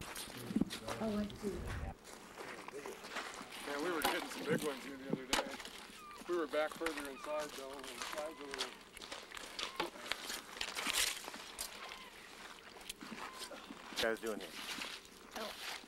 Oh, I see. Yeah, we were getting some big ones here the other day. We were back further inside though, and the size of them. What are you guys doing here? Oh.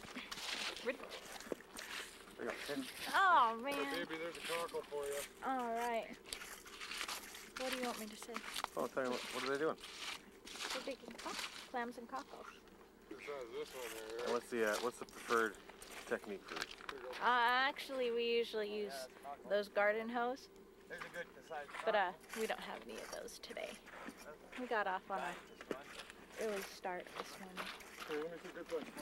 There you go. Oh, man. Hey, baby, there's a cockle for you. All right. What do you want me to say? Oh, I'll tell you what are they doing? We're baking clams and cockles. The size of this one here. And what's the preferred technique for it? Actually, we usually use those garden hose, but we don't have any of those today. We got off on an early start this morning. Hey, let me see good one.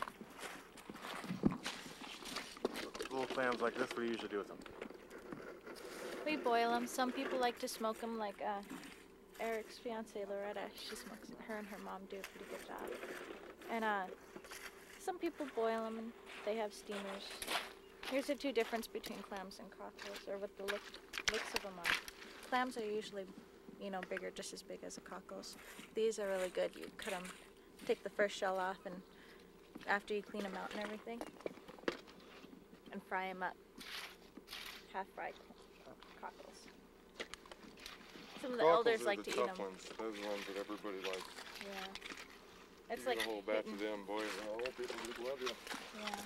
Little clams like this, what do you usually do with them? We boil them. Some people like to smoke them, like Eric's fiance Loretta. She smokes them. Her and her mom do a pretty good job. And some people boil them and they have steamers. Here's the two difference between clams and cockles, or what the looks of them are. Clams are usually, you know, bigger, just as big as the cockles. These are really good. You cut them, take the first shell off, and after you clean them out and everything, and fry them up. Half-fried cockles. Some of the elders like to eat them. Ones. Those are the ones that everybody likes. Yeah. It's you like get a whole batch of them, boy. All people just love you. Yeah.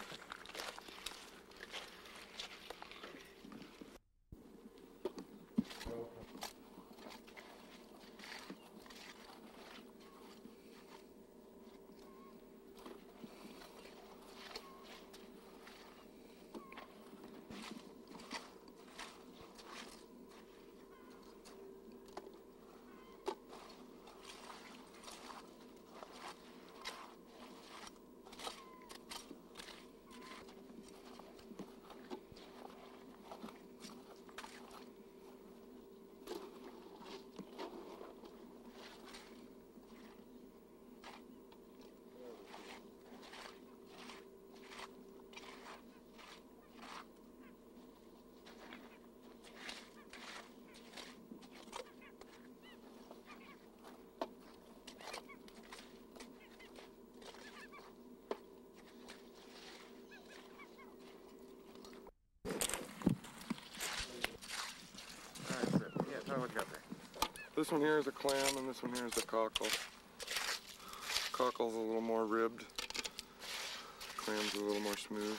What you got there? This one here is a clam and this one here is a cockle. Cockle's a little more ribbed. Clam's a little more smooth.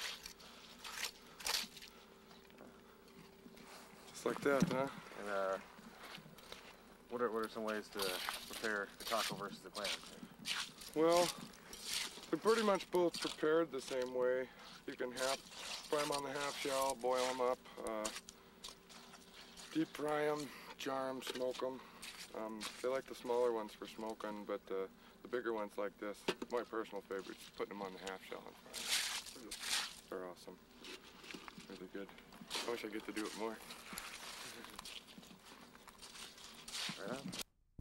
Just like that, huh? And what are some ways to prepare the cockle versus the clam? Well, they're pretty much both prepared the same way. You can fry them on the half shell, boil them up, deep fry them, jar them, smoke them. They like the smaller ones for smoking, but the bigger ones like this, my personal favorite is putting them on the half shell and frying them. They're awesome. Really good. I wish I get to do it more. Right on.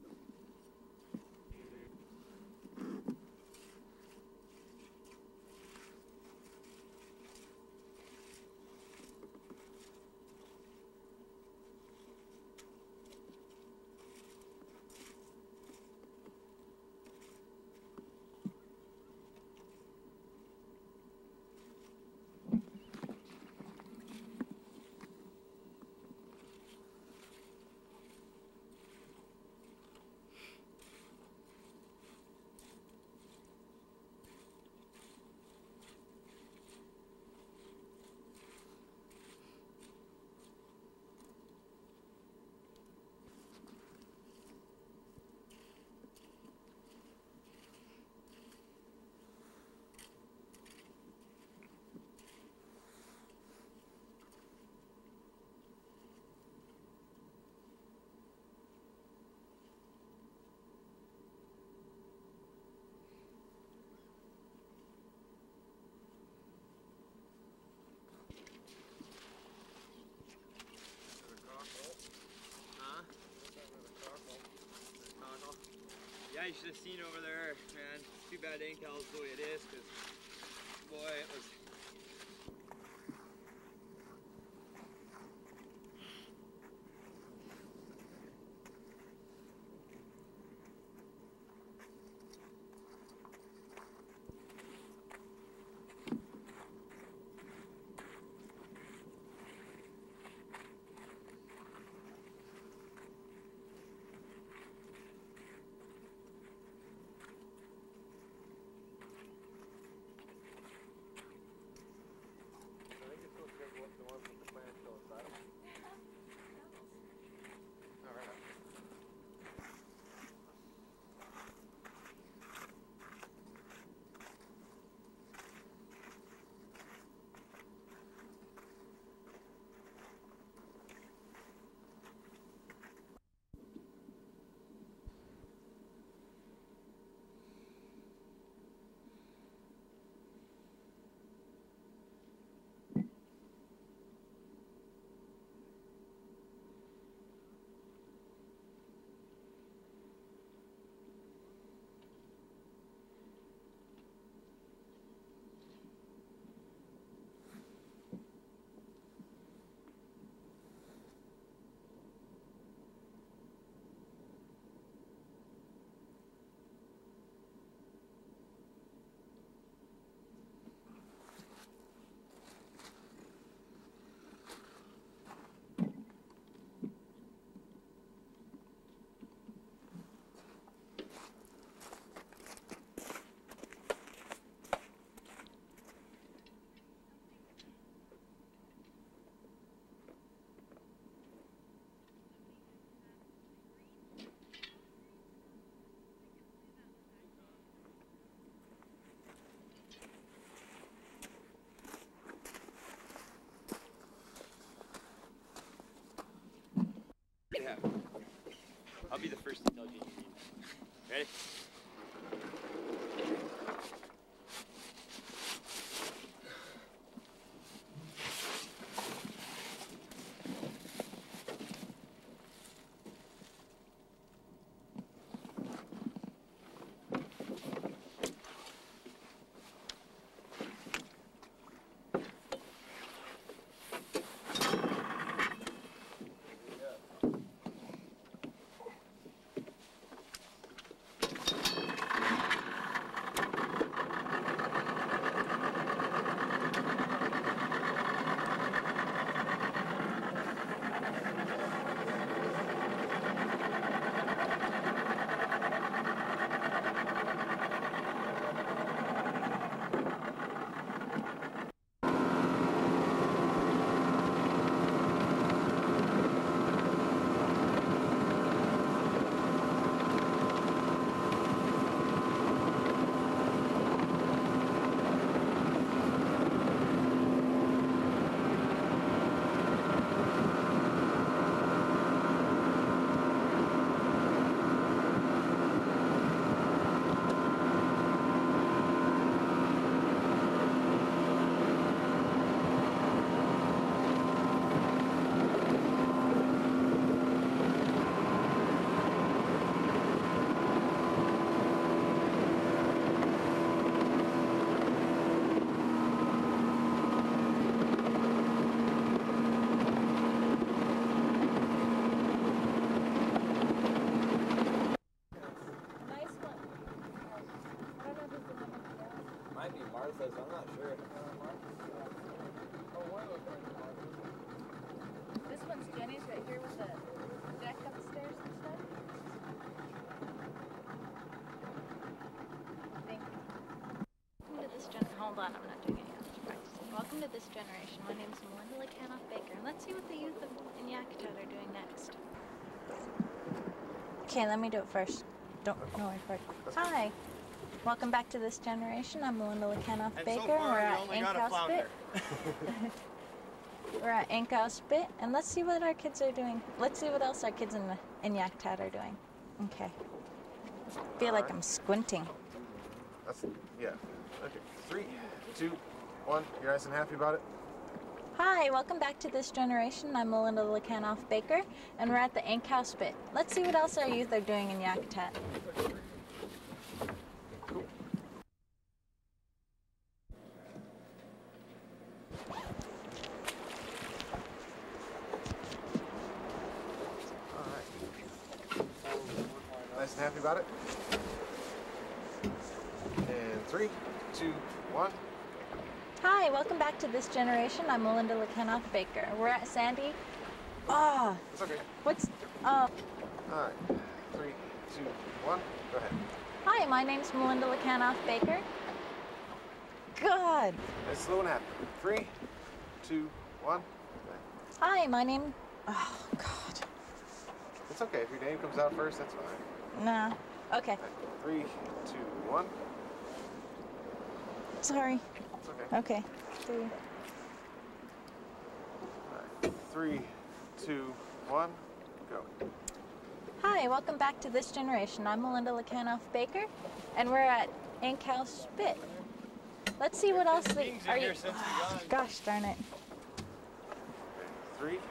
Yeah, you should have seen over there, man. It's too bad Inkel's the way it is, because, boy, it was... Yeah. I'll be the first to tell you. Ready? Might be Martha's, I'm not sure. This one's Jenny's right here with the deck upstairs and stuff. Thank you. Welcome to this hold on, I'm not doing any of this practicing. Welcome to this generation. My name is Melenda Lekanof-Baker, and let's see what the youth in Yakutat are doing next. Okay, let me do it first. Don't record. Hi. Welcome back to this generation. I'm Melenda Lekanof-Baker. So We're at Inkospit. We're at Inkospit, and let's see what our kids are doing. Let's see what else our kids in Yakutat are doing. Okay. I feel like I'm squinting. That's, yeah. Okay. 3, 2, 1. You're nice and happy about it? Hi, welcome back to this generation. I'm Melenda Lekanof-Baker, and we're at the Inkospit. Let's see what else our youth are doing in Yakutat. Nice and happy about it? And 3, 2, 1. Hi, welcome back to this generation. I'm Melenda Lekanof-Baker. We're at Sandy. Ah, It's okay. what's Alright. 3, 2, 1. Go ahead. Hi, my name's Melenda Lekanof-Baker. God. Nice, slow and happy. 3, 2, 1. Hi, my name. Oh God. It's okay. If your name comes out first, that's fine. Nah. Okay. 3, 2, 1. Sorry. It's okay. Okay. 3. Alright. 3, 2, 1. Go. Hi, welcome back to this generation. I'm Melenda Lekanof-Baker, and we're at Inkospit. Let's see what else are you. Oh, gosh darn it. 3, 2,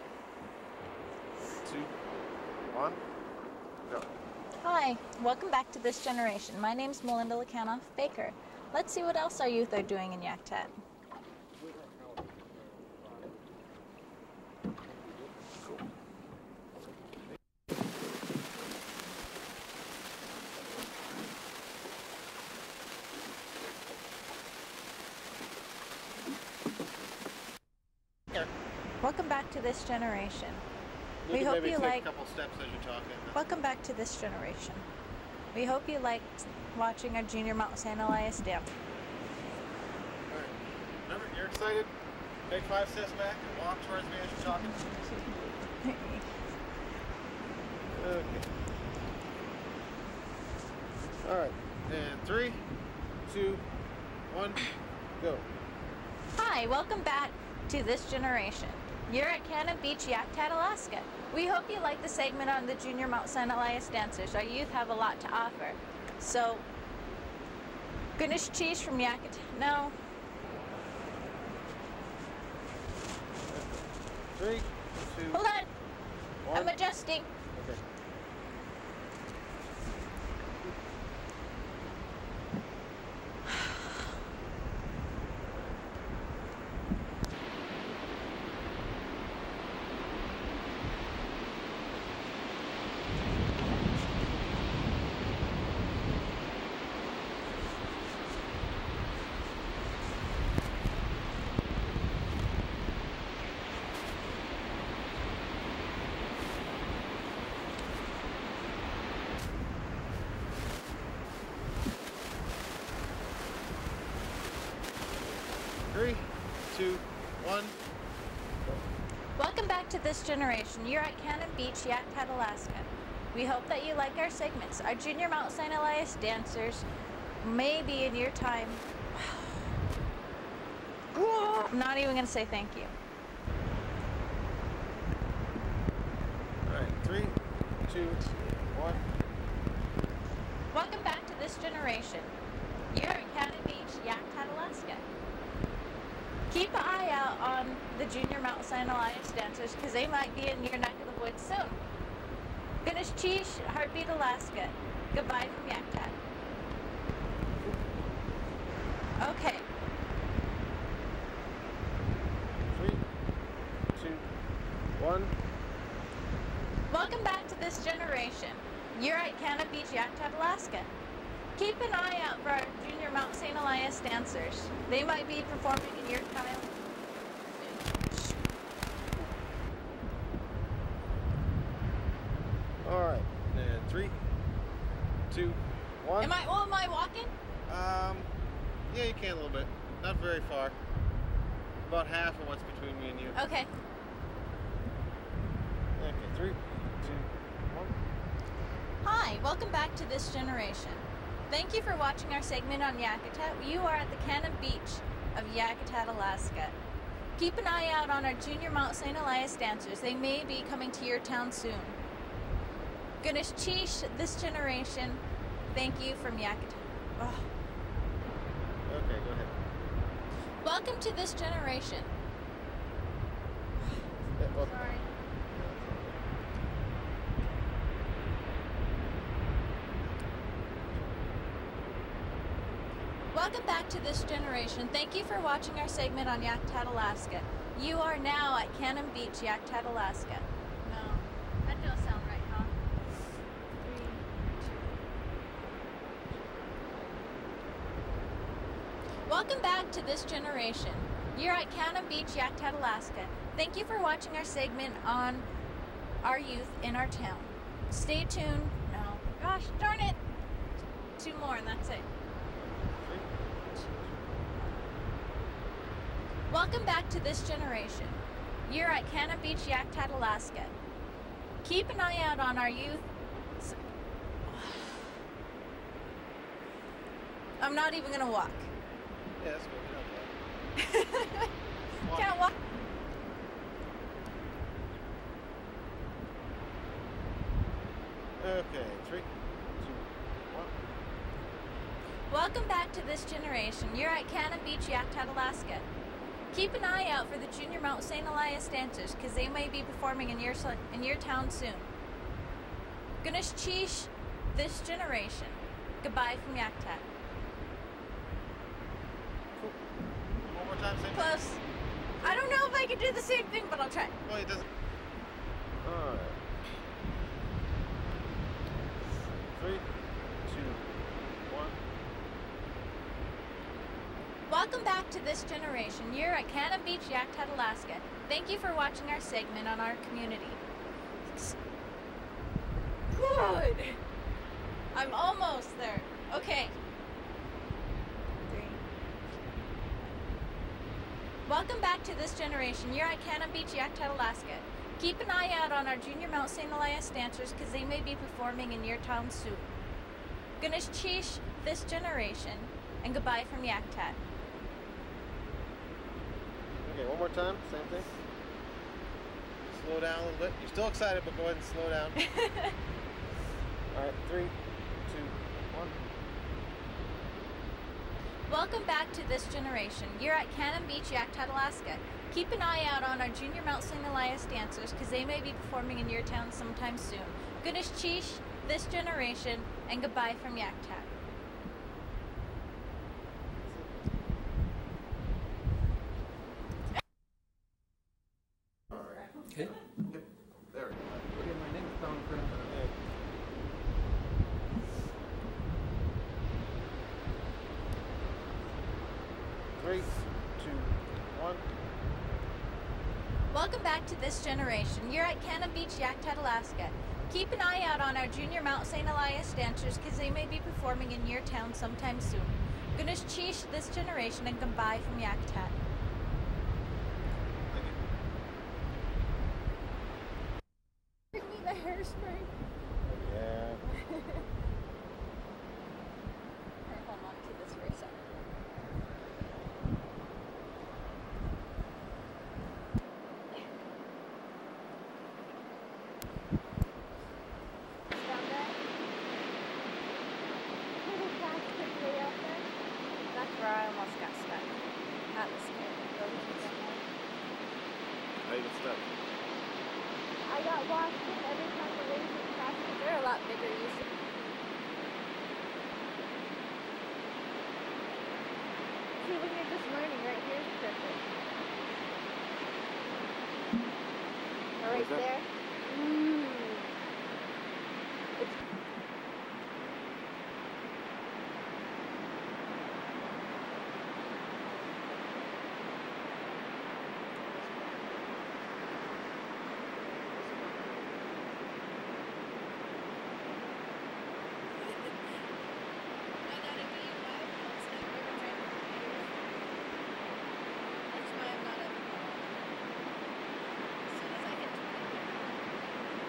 1. Go. Hi, welcome back to this generation. My name's Melenda Lekanof-Baker. Let's see what else our youth are doing in Yakutat. Welcome back to this generation. We hope you like. a couple steps as you're talking. Welcome back to this generation. We hope you liked watching our junior Mount St. Elias dam. Alright. Remember, you're excited? Take 5 steps back and walk towards me as you're talking. Okay. Alright. And 3, 2, 1, go. Hi, welcome back to this generation. You're at Cannon Beach, Yakutat, Alaska. We hope you like the segment on the Junior Mount St. Elias dancers. Our youth have a lot to offer. So, Ganesh Cheese from Yakutat. No. 3, 2, Hold on. 1. I'm adjusting. Okay. Three, 2, 1. Welcome back to This Generation. You're at Cannon Beach, Yakutat, Alaska. We hope that you like our segments. Our Junior Mount St. Elias dancers may be in your time. I'm not even going to say thank you. Alright, 3, 2, 1. Welcome back to This Generation. You're at Cannon Beach, Yakutat, Alaska. Keep an eye out on the Junior Mount St. Elias dancers because they might be in your neck of the woods soon. Finish Cheese, Heartbeat, Alaska. Goodbye from Yakutat. Okay. 3, 2, 1. Welcome back to This Generation. You're at Cannon Beach, Yakutat, Alaska. Keep an eye out for our Junior Mount St. Elias dancers. They might be performing in your time. Alright, and 3, 2, 1. Am I walking? Yeah, you can a little bit. Not very far. About half of what's between me and you. Okay. Okay, 3, 2, 1. Hi, welcome back to This Generation. Thank you for watching our segment on Yakutat. You are at the Cannon Beach of Yakutat, Alaska. Keep an eye out on our Junior Mount St. Elias dancers. They may be coming to your town soon. Ganesh Cheesh, This Generation. Thank you from Yakutat. Oh. Okay, go ahead. Welcome to This Generation. Yeah, well, Sorry. Welcome back to This Generation. Thank you for watching our segment on Yakutat, Alaska. You are now at Cannon Beach, Yakutat, Alaska. No, that don't sound right, huh? 3, 2. Welcome back to This Generation. You're at Cannon Beach, Yakutat, Alaska. Thank you for watching our segment on our youth in our town. Stay tuned. No. Gosh, darn it. 2 more and that's it. Welcome back to This Generation. You're at Cannon Beach, Yakutat, Alaska. Keep an eye out on our youth. I'm not even gonna walk. yeah, that's good. Walk. Can't walk. Okay, 3, 2, 1. Welcome back to This Generation. You're at Cannon Beach, Yakutat, Alaska. Keep an eye out for the Junior Mount St. Elias dancers because they may be performing in your town soon. Ganesh Cheesh, This Generation. Goodbye from Yakutat. Cool. One more time, same thing. Close. I don't know if I can do the same thing, but I'll try. Well, it doesn't. Alright. 3, 2, 1. Welcome back to This Generation. You're at Cannon Beach, Yakutat, Alaska. Thank you for watching our segment on our community. Good. I'm almost there. Okay. 3. Welcome back to This Generation. You're at Cannon Beach, Yakutat, Alaska. Keep an eye out on our Junior Mount St. Elias dancers because they may be performing in your town soon. Ganesh Cheesh, This Generation, and goodbye from Yakutat. Okay, one more time, same thing. slow down a little bit. You're still excited, but go ahead and slow down. All right, 3, 2, 1. Welcome back to This Generation. You're at Cannon Beach, Yakutat, Alaska. Keep an eye out on our junior Mount St. Elias dancers because they may be performing in your town sometime soon. Goodnish Cheesh, This Generation, and goodbye from Yakutat. Okay. Yep. There we go. Okay, my name's Tom Grimm. 3, 2, 1. Welcome back to This Generation. You're at Cannon Beach, Yakutat, Alaska. Keep an eye out on our junior Mount St. Elias dancers because they may be performing in your town sometime soon. Goodnish Cheesh, This Generation, and goodbye from Yakutat. Give me the hairspray. Yeah. Alright, hold on to this for a second. Down there? Little plastic way out there? That's where I almost got stuck. That was scary. How you get stuck? I got washed in every time the waves would crash, but they're a lot bigger usually. See, when you're just learning, right here is perfect. Or right there. Ooh. It's That's why I'm not at the bottom. As soon as I hit 20.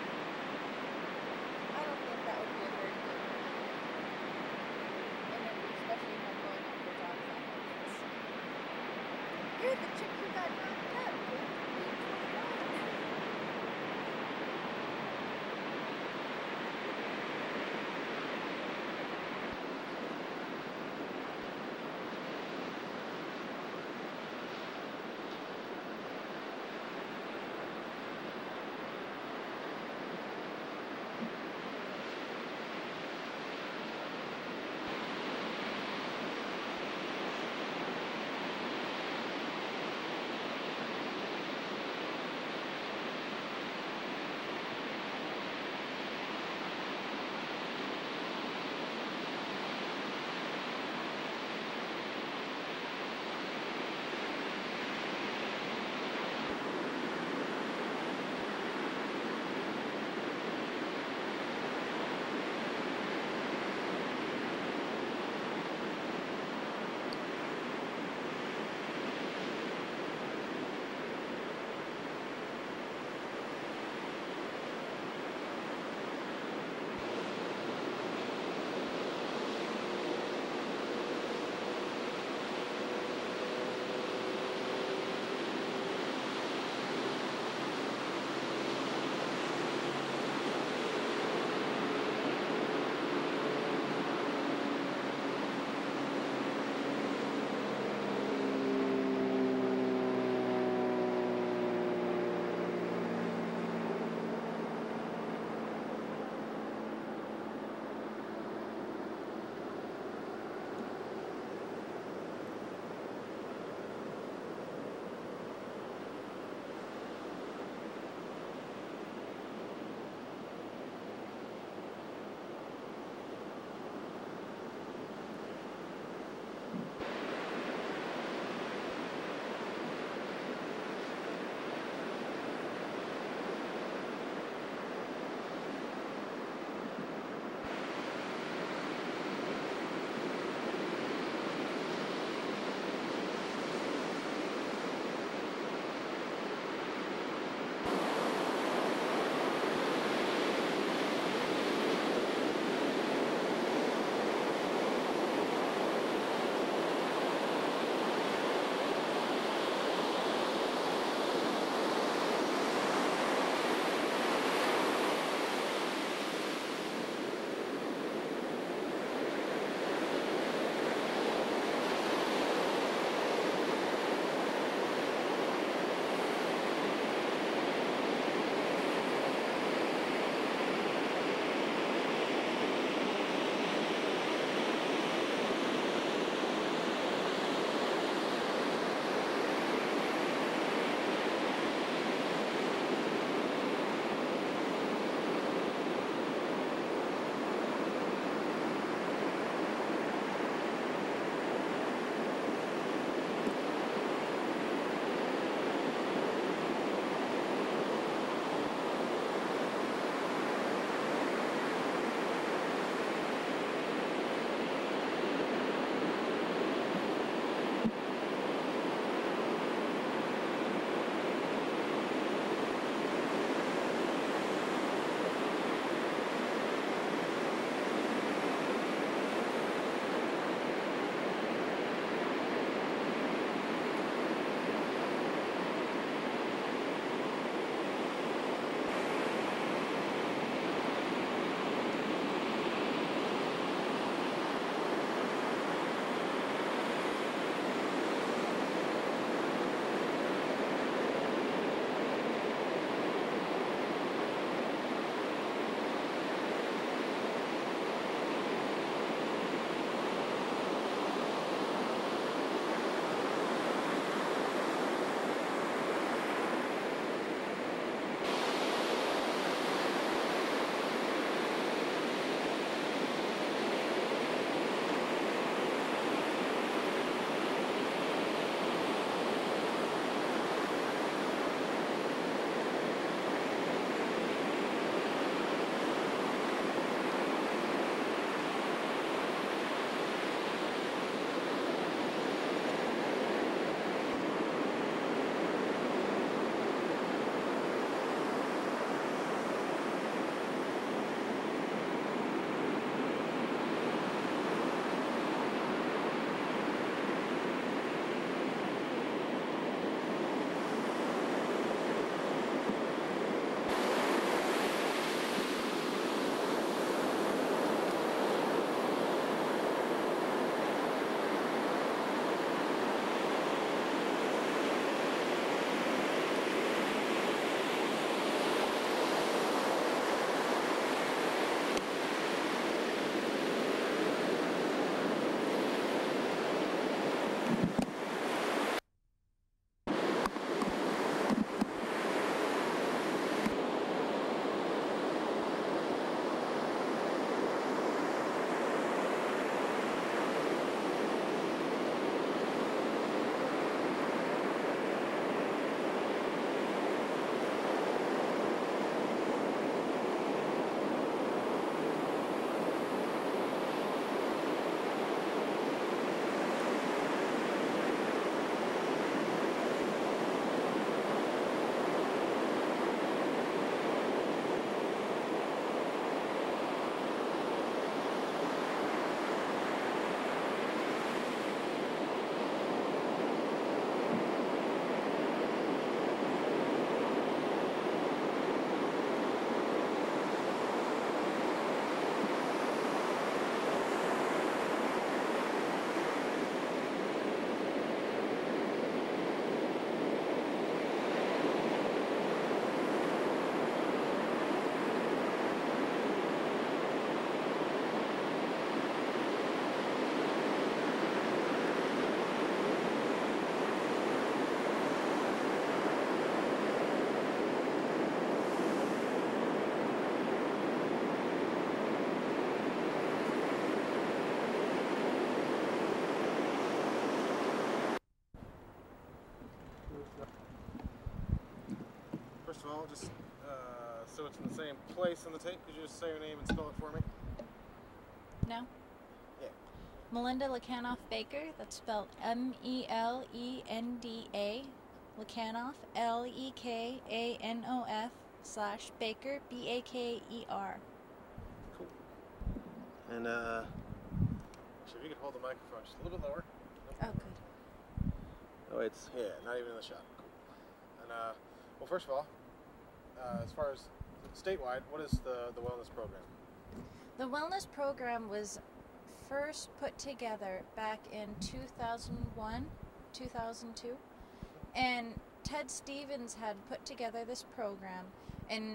all, just so it's in the same place on the tape, could you just say your name and spell it for me? No? Yeah. Melenda Lekanof-Baker, that's spelled M-E-L-E-N-D-A, Lekanof, L-E-K-A-N-O-F /Baker, B-A-K-E-R. Cool. And actually, if you could hold the microphone just a little bit lower. Oh, good. Oh, it's, yeah, not even in the shot. Cool. And, well, first of all, as far as statewide, what is the wellness program? The wellness program was first put together back in 2001, 2002, and Ted Stevens had put together this program, and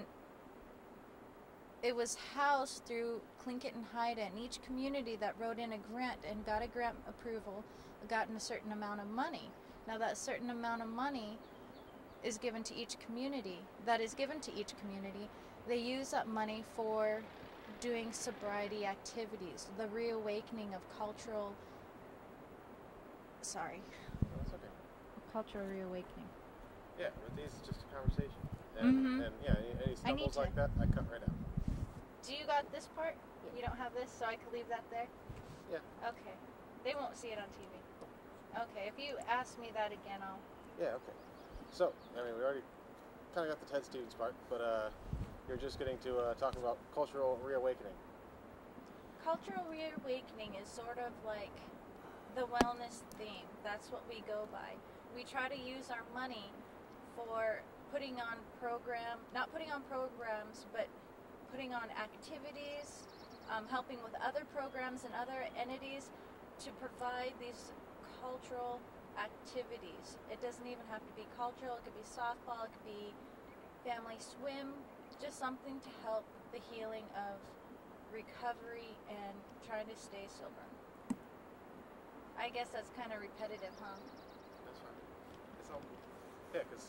it was housed through Tlingit and Haida, and each community that wrote in a grant and got a grant approval got a certain amount of money. Now that certain amount of money is given to each community. They use that money for doing sobriety activities, the reawakening of cultural reawakening. Yeah, with these, it's just a conversation. And, and yeah, any stumbles like that, I cut right out. Do you got this part? You don't have this, so I could leave that there? Yeah. Okay. They won't see it on TV. Okay, if you ask me that again, I'll... Yeah, okay. So, I mean, we already kind of got the Ted Stevens part, but you're just getting to talk about cultural reawakening. Cultural reawakening is sort of like the wellness theme. That's what we go by. We try to use our money for putting on not putting on programs, but putting on activities, helping with other programs and other entities to provide these cultural activities. It doesn't even have to be cultural. It could be softball, it could be family swim, just something to help the healing of recovery and trying to stay sober. I guess that's kind of repetitive, huh? That's fine. It's all cool. Yeah, because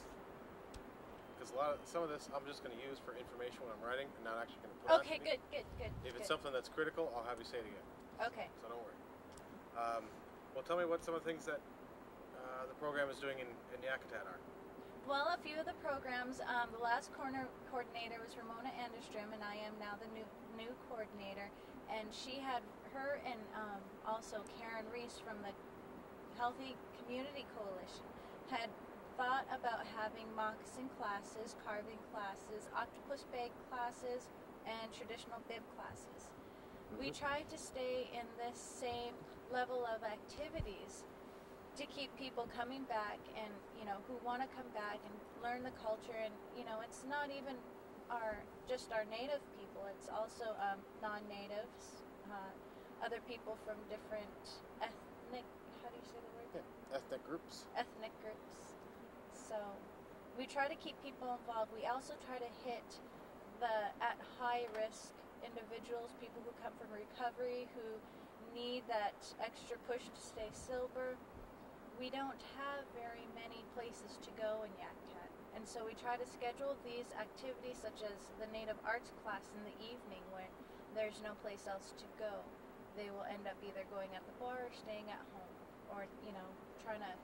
some of this I'm just going to use for information when I'm writing and not actually going to put on Okay, TV. good. If it's something that's critical, I'll have you say it again. Okay. So don't worry. Well, tell me what some of the things that the program is doing in Yakutat are. Well, a few of the programs, the last coordinator was Ramona Anderstrom, and I am now the new coordinator. And she had her and also Karen Reese from the Healthy Community Coalition had thought about having moccasin classes, carving classes, octopus bag classes, and traditional bib classes. We tried to stay in this same level of activities to keep people coming back and, who want to come back and learn the culture. And, it's not even just our native people. It's also non-natives, other people from different ethnic, how do you say the word? Yeah, ethnic groups. Ethnic groups. So we try to keep people involved. We also try to hit the at high risk individuals, people who come from recovery, who need that extra push to stay sober. We don't have very many places to go in Yakutat, and so we try to schedule these activities such as the Native Arts class in the evening when there's no place else to go. They will end up either going at the bar or staying at home, or trying to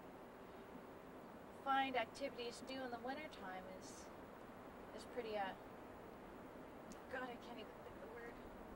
find activities to do in the wintertime is pretty God, I can't even think of the word.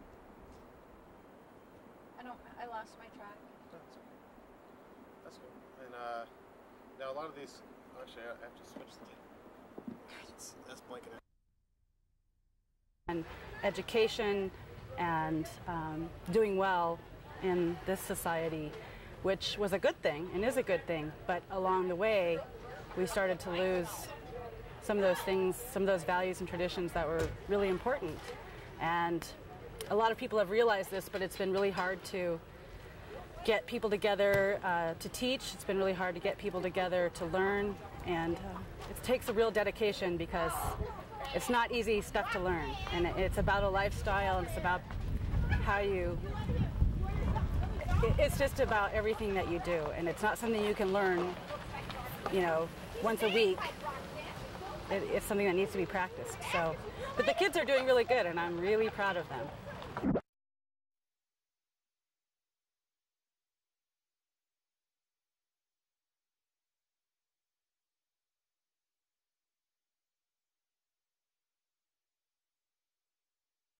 I lost my track. That's okay. That's cool. And now a lot of these, actually I have to switch the that's blanking out. And education and doing well in this society, which was a good thing and is a good thing, but along the way we started to lose some of those things, some of those values and traditions that were really important. And a lot of people have realized this, but it's been really hard to get people together to teach. It's been really hard to get people together to learn, and it takes a real dedication because it's not easy stuff to learn. And it's about a lifestyle, and it's about how you, it's just about everything that you do. And it's not something you can learn, once a week. It's something that needs to be practiced. So, but the kids are doing really good, and I'm really proud of them.